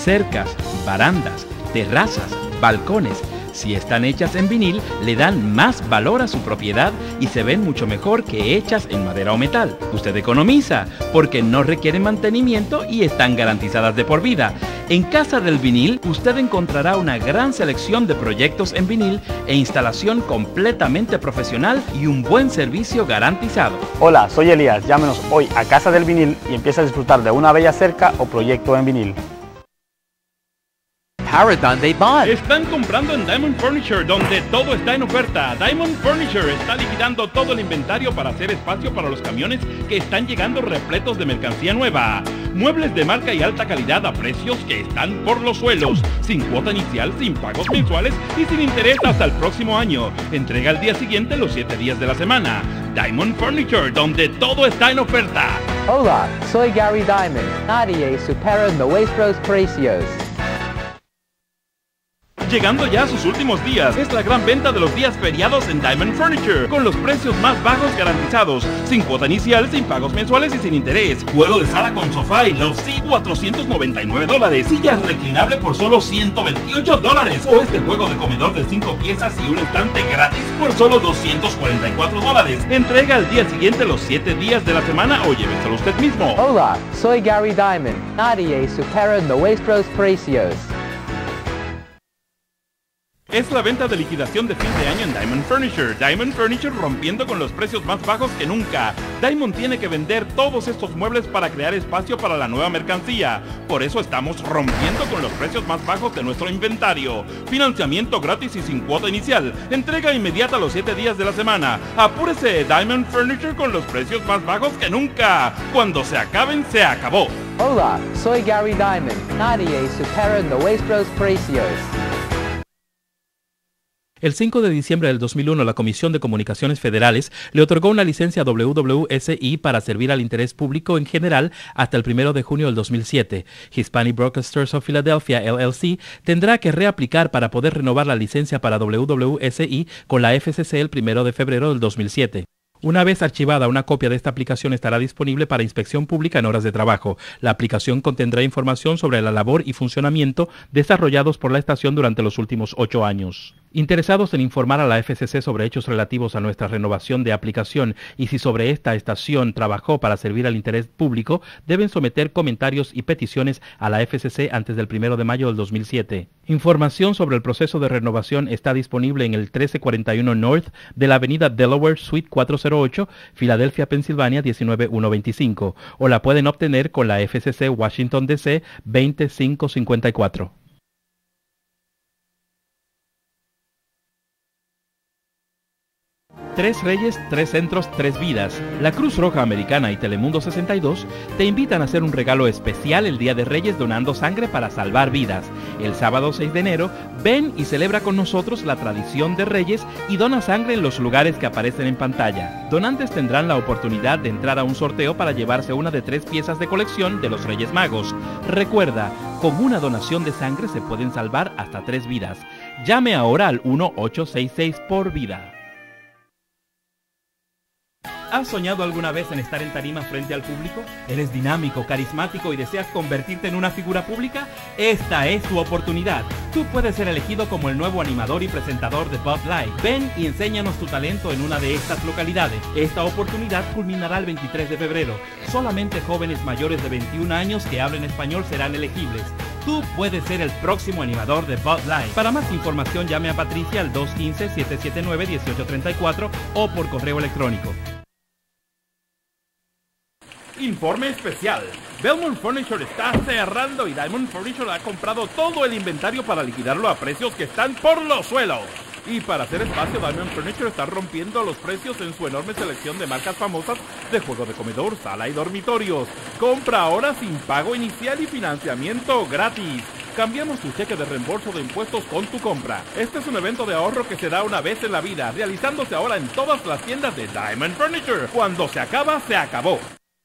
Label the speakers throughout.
Speaker 1: cercas, barandas, terrazas, balcones. Si están hechas en vinil, le dan más valor a su propiedad y se ven mucho mejor que hechas en madera o metal. Usted economiza porque no requieren mantenimiento y están garantizadas de por vida. En Casa del Vinil, usted encontrará una gran selección de proyectos en vinil e instalación completamente profesional y un buen servicio garantizado.
Speaker 2: Hola, soy Elías. Llámenos hoy a Casa del Vinil y empieza a disfrutar de una bella cerca o proyecto en vinil.
Speaker 3: Paragon they bought.
Speaker 1: Están comprando en Diamond Furniture, donde todo está en oferta. Diamond Furniture está liquidando todo el inventario para hacer espacio para los camiones que están llegando repletos de mercancía nueva. Muebles de marca y alta calidad a precios que están por los suelos, sin cuota inicial, sin pagos mensuales y sin interés hasta el próximo año. Entrega al día siguiente los 7 días de la semana. Diamond Furniture, donde todo está en oferta.
Speaker 3: Hola, soy Gary Diamond. Nadie supera nuestros precios.
Speaker 1: Llegando ya a sus últimos días, es la gran venta de los días feriados en Diamond Furniture, con los precios más bajos garantizados, sin cuota inicial, sin pagos mensuales y sin interés. Juego de sala con sofá y love seat, $499, sillas reclinable por solo $128, o este juego de comedor de 5 piezas y un estante gratis por solo $244. Entrega al día siguiente los 7 días de la semana o lléveselo usted mismo.
Speaker 3: Hola, soy Gary Diamond. Nadie supera nuestros precios.
Speaker 1: Es la venta de liquidación de fin de año en Diamond Furniture. Diamond Furniture rompiendo con los precios más bajos que nunca. Diamond tiene que vender todos estos muebles para crear espacio para la nueva mercancía. Por eso estamos rompiendo con los precios más bajos de nuestro inventario. Financiamiento gratis y sin cuota inicial. Entrega inmediata los 7 días de la semana. Apúrese, Diamond Furniture con los precios más bajos que nunca. Cuando se acaben, se acabó.
Speaker 3: Hola, soy Gary Diamond. Nadie supera nuestros precios.
Speaker 4: El 5 de diciembre del 2001, la Comisión de Comunicaciones Federales le otorgó una licencia a WWSI para servir al interés público en general hasta el 1 de junio del 2007. Hispanic Broadcasters of Philadelphia, LLC, tendrá que reaplicar para poder renovar la licencia para WWSI con la FCC el 1 de febrero del 2007. Una vez archivada, una copia de esta aplicación estará disponible para inspección pública en horas de trabajo. La aplicación contendrá información sobre la labor y funcionamiento desarrollados por la estación durante los últimos 8 años. Interesados en informar a la FCC sobre hechos relativos a nuestra renovación de aplicación y si sobre esta estación trabajó para servir al interés público, deben someter comentarios y peticiones a la FCC antes del 1 de mayo del 2007. Información sobre el proceso de renovación está disponible en el 1341 North de la avenida Delaware, Suite 408, Filadelfia, Pensilvania 19125, o la pueden obtener con la FCC Washington DC 20554. Tres Reyes, Tres Centros, Tres Vidas. La Cruz Roja Americana y Telemundo 62 te invitan a hacer un regalo especial el Día de Reyes donando sangre para salvar vidas. El sábado 6 de enero, ven y celebra con nosotros la tradición de Reyes y dona sangre en los lugares que aparecen en pantalla. Donantes tendrán la oportunidad de entrar a un sorteo para llevarse una de 3 piezas de colección de los Reyes Magos. Recuerda, con una donación de sangre se pueden salvar hasta 3 vidas. Llame ahora al 1-866 por vida. ¿Has soñado alguna vez en estar en tarima frente al público? ¿Eres dinámico, carismático y deseas convertirte en una figura pública? Esta es tu oportunidad. Tú puedes ser elegido como el nuevo animador y presentador de Bud Light. Ven y enséñanos tu talento en una de estas localidades. Esta oportunidad culminará el 23 de febrero. Solamente jóvenes mayores de 21 años que hablen español serán elegibles. Tú puedes ser el próximo animador de Bud Light. Para más información llame a Patricia al 215-779-1834 o por correo electrónico. Informe especial. Belmont Furniture está cerrando y Diamond Furniture ha comprado todo el inventario para liquidarlo a precios que están por los suelos. Y para hacer espacio, Diamond Furniture está rompiendo los precios en su enorme selección de marcas famosas de juego de comedor, sala y dormitorios. Compra ahora sin pago inicial y financiamiento gratis. Cambiamos tu cheque de reembolso de impuestos con tu compra. Este es un evento de ahorro que se da una vez en la vida, realizándose ahora en todas las tiendas de Diamond Furniture. Cuando se acaba, se acabó.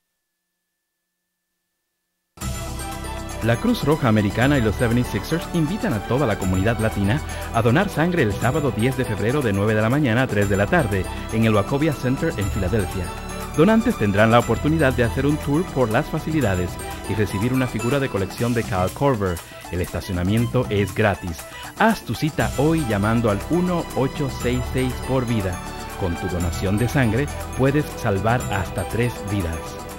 Speaker 4: La Cruz Roja Americana y los 76ers invitan a toda la comunidad latina a donar sangre el sábado 10 de febrero de 9 de la mañana a 3 de la tarde en el Wachovia Center en Filadelfia. Donantes tendrán la oportunidad de hacer un tour por las facilidades y recibir una figura de colección de Kyle Korver. El estacionamiento es gratis. Haz tu cita hoy llamando al 1-866-por-vida. Con tu donación de sangre puedes salvar hasta 3 vidas.